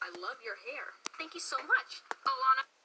I love your hair. Thank you so much. Oh, Anna.